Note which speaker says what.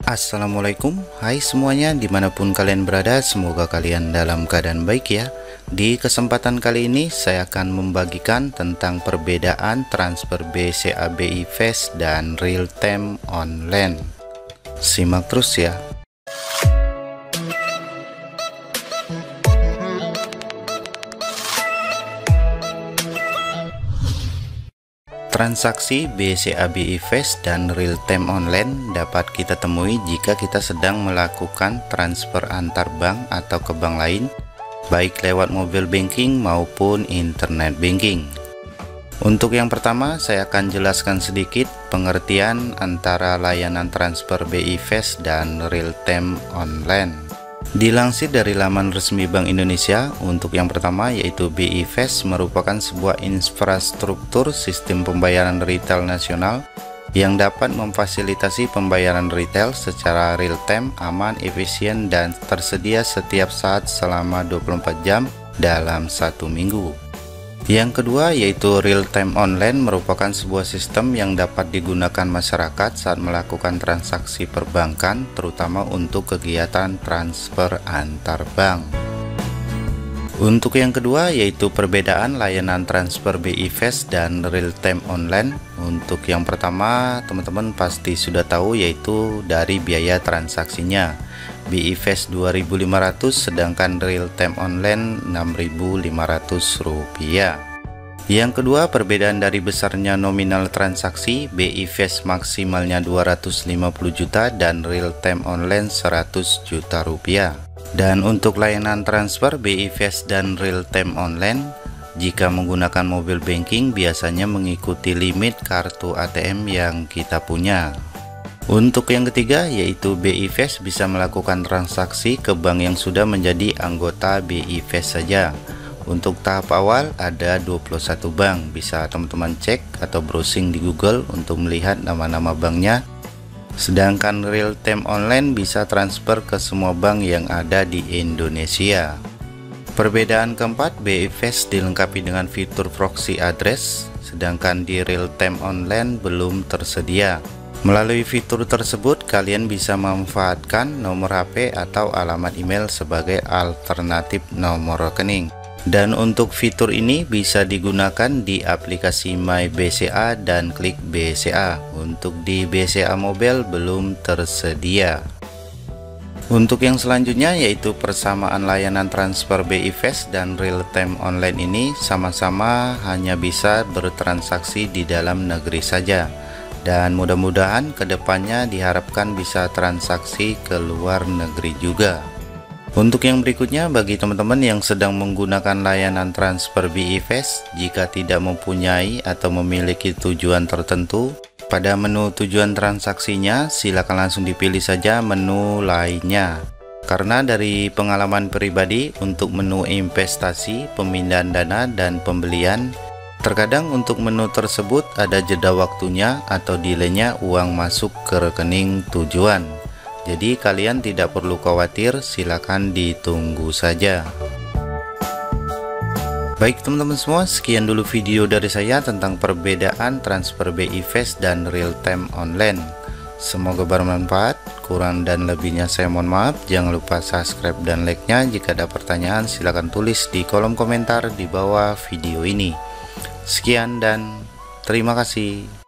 Speaker 1: Assalamualaikum, hai semuanya dimanapun kalian berada, semoga kalian dalam keadaan baik ya. Di kesempatan kali ini saya akan membagikan tentang perbedaan transfer BCA BI Fast dan real time online. Simak terus ya. Transaksi BCA BI Fast dan real time online dapat kita temui jika kita sedang melakukan transfer antar bank atau ke bank lain, baik lewat mobile banking maupun internet banking. Untuk yang pertama, saya akan jelaskan sedikit pengertian antara layanan transfer BI Fast dan real time online. Dilansir dari laman resmi Bank Indonesia, untuk yang pertama yaitu BI Fast merupakan sebuah infrastruktur sistem pembayaran retail nasional yang dapat memfasilitasi pembayaran retail secara real time, aman, efisien, dan tersedia setiap saat selama 24 jam dalam satu minggu. Yang kedua yaitu real time online merupakan sebuah sistem yang dapat digunakan masyarakat saat melakukan transaksi perbankan, terutama untuk kegiatan transfer antar bank. Untuk yang kedua yaitu perbedaan layanan transfer BI Fast dan real time online. Untuk yang pertama teman-teman pasti sudah tahu yaitu dari biaya transaksinya. BI Fast 2.500 sedangkan real time online 6.500 rupiah. Yang kedua perbedaan dari besarnya nominal transaksi, BI Fast maksimalnya 250 juta dan real time online 100 juta rupiah. Dan untuk layanan transfer BI Fast dan real time online, jika menggunakan mobile banking biasanya mengikuti limit kartu ATM yang kita punya. Untuk yang ketiga yaitu BI Fast bisa melakukan transaksi ke bank yang sudah menjadi anggota BI Fast saja. Untuk tahap awal ada 21 bank, bisa teman-teman cek atau browsing di Google untuk melihat nama-nama banknya. Sedangkan real time online bisa transfer ke semua bank yang ada di Indonesia. Perbedaan keempat, BI Fast dilengkapi dengan fitur proxy address, sedangkan di real time online belum tersedia. Melalui fitur tersebut, kalian bisa memanfaatkan nomor HP atau alamat email sebagai alternatif nomor rekening. Dan untuk fitur ini bisa digunakan di aplikasi My BCA dan Klik BCA. Untuk di BCA Mobile belum tersedia. Untuk yang selanjutnya yaitu persamaan layanan transfer BI Fast dan real time online ini sama-sama hanya bisa bertransaksi di dalam negeri saja. Dan mudah-mudahan kedepannya diharapkan bisa transaksi ke luar negeri juga. Untuk yang berikutnya bagi teman-teman yang sedang menggunakan layanan transfer BI Fast, jika tidak mempunyai atau memiliki tujuan tertentu, pada menu tujuan transaksinya silakan langsung dipilih saja menu lainnya. Karena dari pengalaman pribadi untuk menu investasi, pemindahan dana, dan pembelian, terkadang untuk menu tersebut ada jeda waktunya atau delaynya uang masuk ke rekening tujuan. Jadi kalian tidak perlu khawatir, silakan ditunggu saja. Baik teman-teman semua, sekian dulu video dari saya tentang perbedaan transfer BI Fast dan real time online. Semoga bermanfaat, kurang dan lebihnya saya mohon maaf. Jangan lupa subscribe dan like-nya. Jika ada pertanyaan silakan tulis di kolom komentar di bawah video ini. Sekian dan terima kasih.